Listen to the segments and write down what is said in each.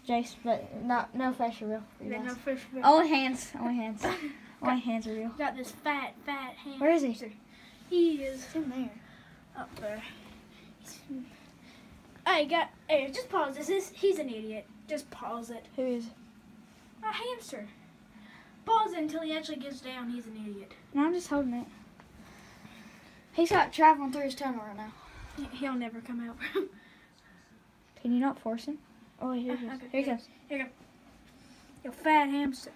Jace, but no fish are real. Yeah, no fish are real. Only hands. Only hands. Only hands are real. Got this fat hamster. Where is he? He is It's in there. up there. Hey, just pause this. He's an idiot. Just pause it. Who is? A hamster. Pause it until he actually gets down. He's an idiot. No, I'm just holding it. He's got traveling through his tunnel right now. He'll never come out. Can you not force him? Oh, here he is. Okay. Here he comes. Here you go. You fat hamster.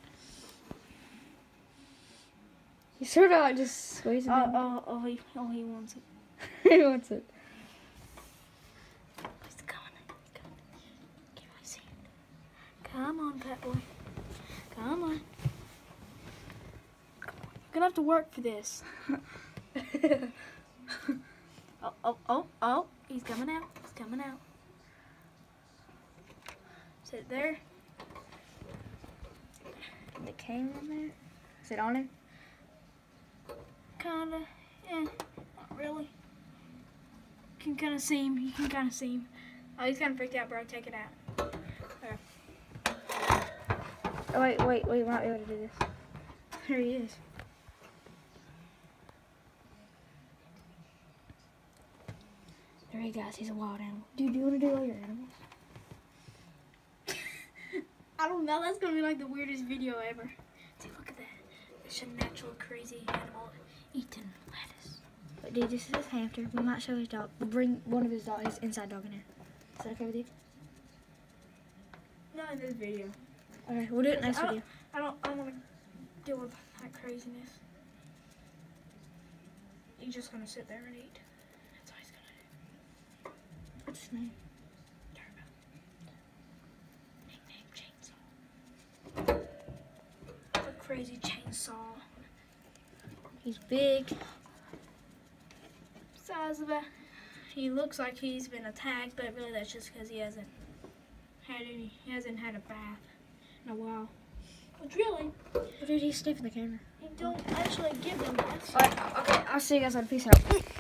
He's sort of like just squeezing it. He wants it. He wants it. He's coming. Can't really see it. Come on, fat boy. Come on. You're gonna have to work for this. Oh. He's coming out. He's coming out. Sit there. The king in there? Is it on him? Kinda. Not really. You can kinda see him. You can kinda see him. Oh, he's kinda freaked out, bro. Take it out. There. Oh, wait. We might be able to do this. There he is. There he goes. He's a wild animal. Dude, do you want to do all your animals? I don't know. That's gonna be like the weirdest video ever. See, look at that. It's a natural, crazy animal eating lettuce. But dude, this is his hamster. We might show his dog. We'll bring one of his dogs, his inside dog in here. Is that okay with you? Not in this video. Okay, we'll do it next video. I don't want to deal with that craziness. He's just gonna sit there and eat. That's all he's gonna do. What's his name? Nickname Chainsaw. The crazy chainsaw. He's big. Size of a. He looks like he's been attacked, but really that's just because he hasn't had a bath in a while. But really, Oh, dude, he's sniffing the camera. he don't actually give them baths. Alright, okay, I'll see you guys later. Peace out.